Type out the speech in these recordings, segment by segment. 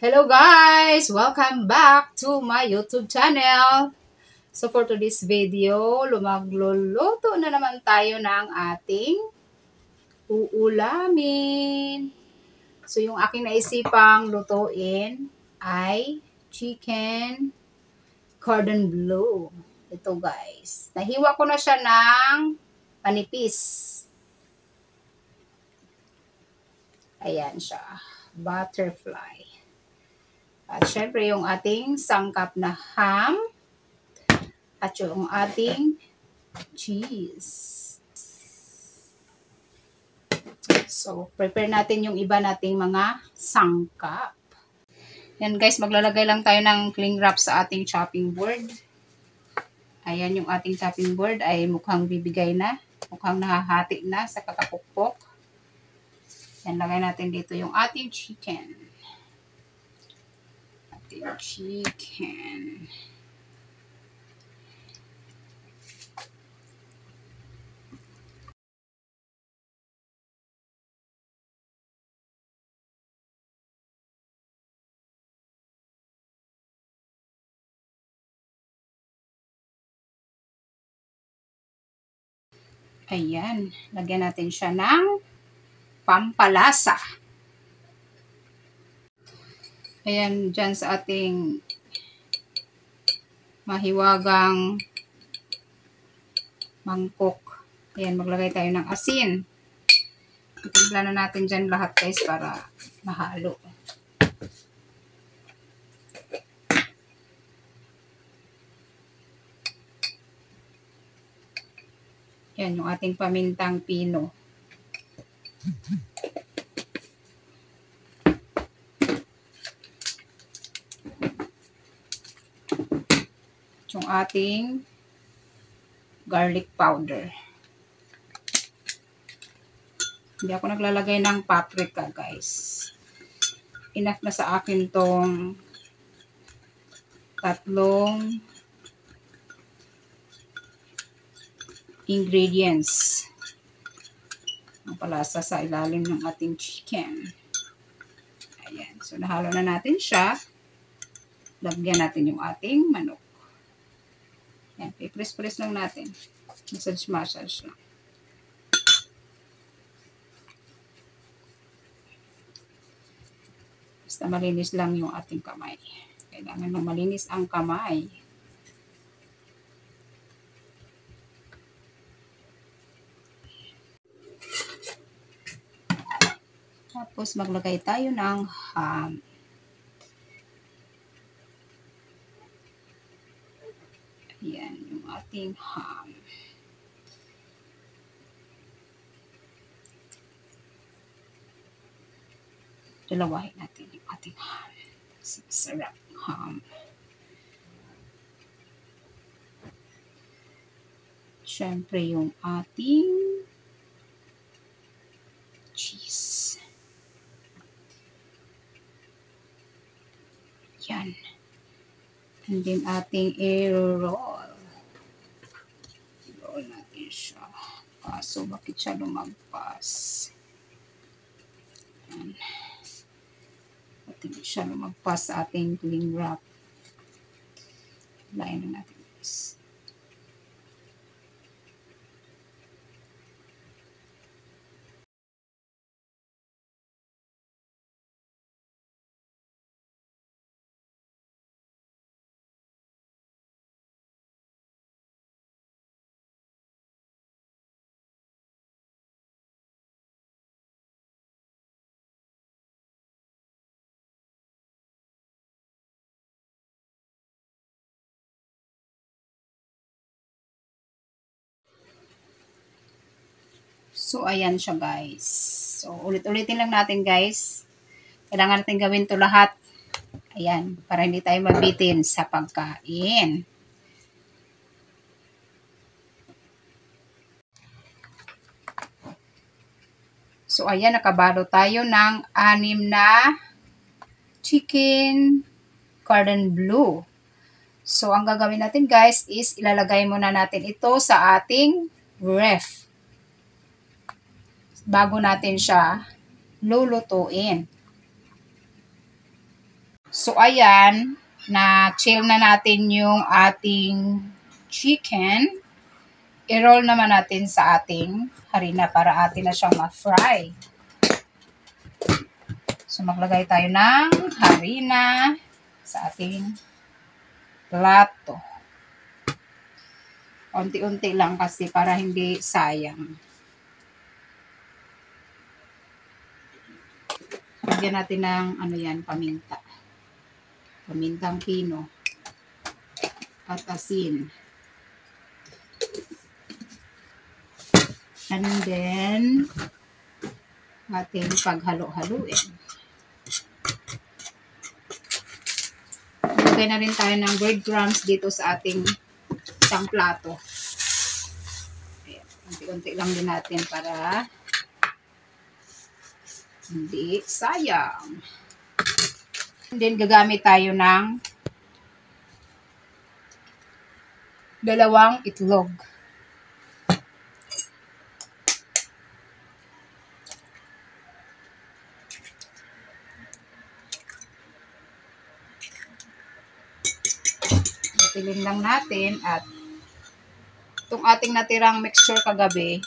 Hello guys! Welcome back to my YouTube channel. So for today's video, magluluto na naman tayo ng ating uulamin. So yung aking naisipang lutuin ay chicken Cordon Bleu. Ito guys. Nahiwa ko na siya ng panipis. Ayan siya. Butterfly. At syempre yung ating sangkap na ham at yung ating cheese. So, prepare natin yung iba nating mga sangkap. Yan guys, maglalagay lang tayo ng cling wrap sa ating chopping board. Ayan yung ating chopping board ay mukhang bibigay na. Mukhang nahahati na sa kakapukpok. Yan, lagay natin dito yung ating chicken. Chicken. Ayan, lagyan natin siya ng pampalasa. Ayan, dyan sa ating mahiwagang mangkok. Ayan, maglagay tayo ng asin. Itimpla na natin dyan lahat guys para mahalo. Ayan, yung ating pamintang pino. Yung ating garlic powder. Hindi ako naglalagay ng paprika, guys. Enough na sa akin tong tatlong ingredients. Ang palasa sa ilalim ng ating chicken. Ayan. So, nahalo na natin siya. Lagyan natin yung ating manok. Yan, i-press-press lang natin. Massage lang. Basta malinis lang yung ating kamay. Kailangan na malinis ang kamay. Tapos maglagay tayo ng ham. Ayan, yung ating ham. Dalawahin natin yung ating ham. Masarap ham. Siyempre yung ating cheese. Yan. And then ating i-roll. Roll natin siya. Kaso bakit siya lumagpas? Yan. Bakit siya lumagpas sa ating cling wrap. Lain na natin guys. So, ayan siya guys. So, ulit-ulitin lang natin guys. Kailangan natin gawin to lahat. Ayan, para hindi tayo mabitin sa pagkain. So, ayan, nakabalo tayo ng 6 na chicken Cordon Bleu. So, ang gagawin natin guys is ilalagay muna natin ito sa ating ref. Bago natin siya lulutuin. So, ayan, na-chill na natin yung ating chicken. I-roll naman natin sa ating harina para atin na siyang ma-fry. So, maglagay tayo ng harina sa ating plato. Unti-unti lang kasi para hindi sayang. Lagyan natin ng paminta. Pamintang pino. At asin. And then, ating paghalo-haluin. Lagay na rin tayo ng breadcrumbs dito sa ating isang plato. Ayan. Unti-unti lang din natin para hindi sayang. And then, gagamit tayo ng 2 itlog. Tilin lang natin at itong ating natirang mixture kagabi,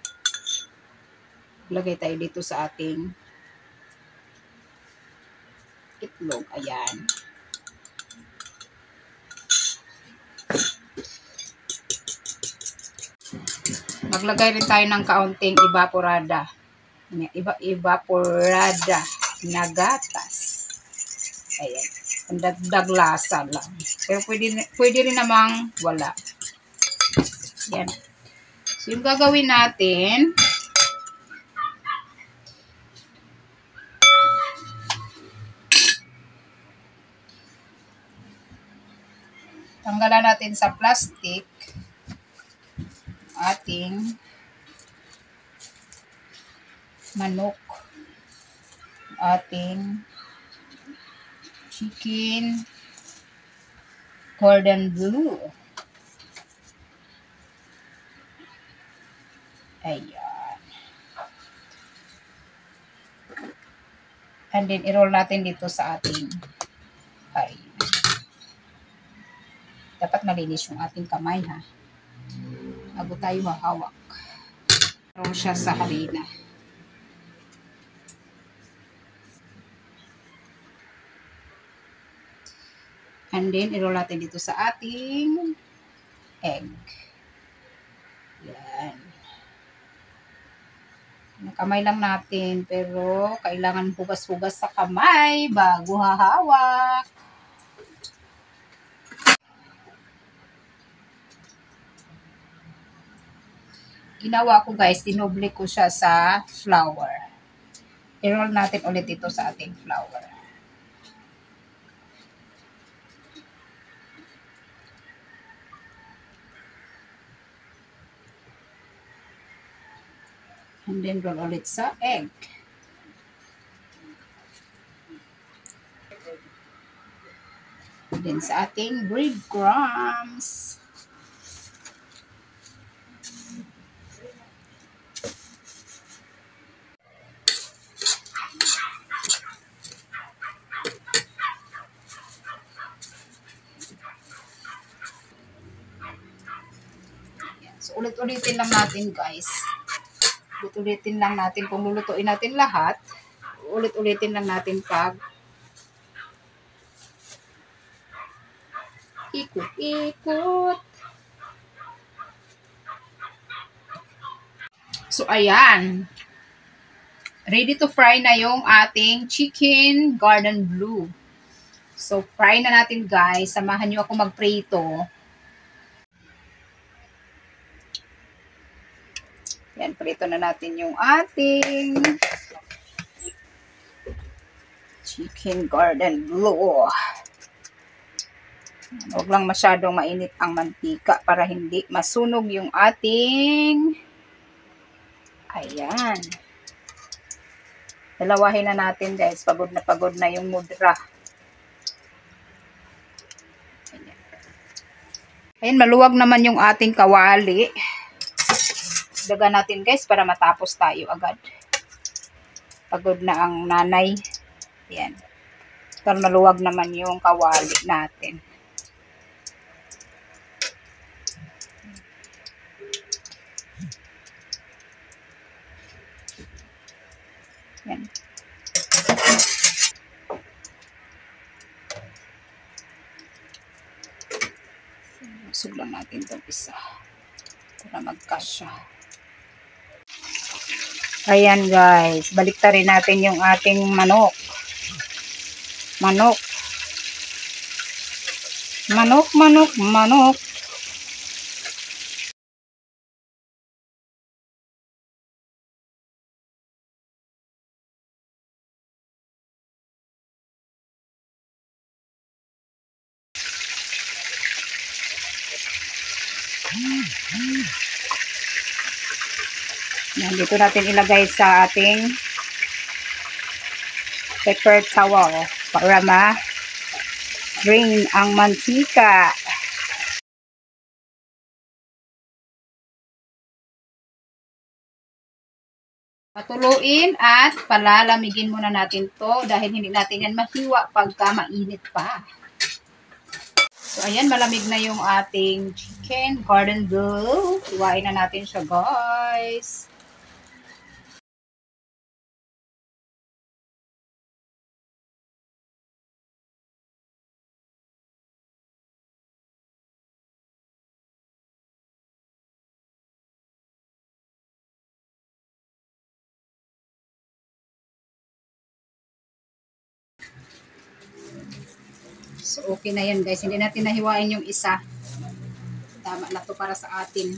lagay tayo dito sa ating itlog. Ayan. Maglagay rin tayo ng kaunting evaporada. Evaporada na gatas. Ayan. Ang dagdag lasa lang. Pero pwede rin namang wala. Yan. So, yung gagawin natin, tanggalan natin sa plastic ating manok, ating chicken Cordon Bleu. Ayan. And then, i-roll natin dito sa ating harina. Dapat malinis yung ating kamay, ha? Bago tayo mahawak. Roll siya sa harina. And then, i-roll natin dito sa ating egg. Yan. Nakamay lang natin, pero kailangan hugas-hugas sa kamay bago hahawak. Ginawa ko guys, dinoble ko siya sa flour. I-roll natin ulit ito sa ating flour. And then roll ulit sa egg. And then sa ating breadcrumbs. So, ulit-ulitin lang natin guys. Ulit-ulitin lang natin kung lulutuin natin lahat. Ulit-ulitin lang natin pag ikot-ikot. So, ayan. Ready to fry na yung ating chicken Cordon Bleu. So, fry na natin guys. Samahan nyo ako magprito. Yan, prito na natin yung ating chicken Cordon Bleu. Huwag lang masyadong mainit ang mantika para hindi masunog yung ating, ayan. Dalawahin na natin guys. Pagod na yung mudra. Ayan, maluwag naman yung ating kawali. Dagan natin guys para matapos tayo agad. Pagod na ang nanay. Ayan. Para maluwag naman yung kawali natin. Yan. Usog lang natin itong isa para magkasya. Ayan guys, baliktarin natin yung ating manok. Manok. Manok, manok, manok. Yan, dito natin ilagay sa ating pepper towel para ma-drain ang mantika. Patuluin at palalamigin muna natin to dahil hindi natin yan mahiwa pagka mainit pa. So, ayan, malamig na yung ating chicken, Cordon Bleu. Iwain na natin siya, guys. So, okay na yan, guys. Hindi natin nahiwain yung isa. Tama na to para sa atin.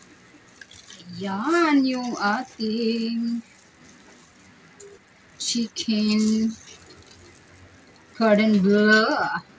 Ayan yung ating chicken Cordon Bleu.